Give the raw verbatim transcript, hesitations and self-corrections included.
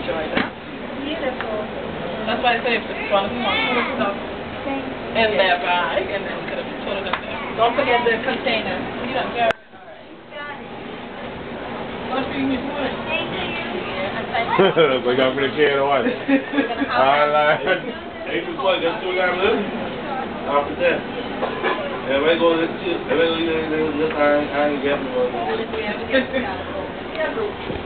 enjoy that. Beautiful. That's why I say if it's one of them wants to put stuff in their bag and then could have put it in there. Don't forget the container. You don't care. What do you need for it? Thank you. So you got me the can of water. Alright. Hey, this one, that's two dollars left. After that. Yeah, we go to this, we go to this, I ain't getting one.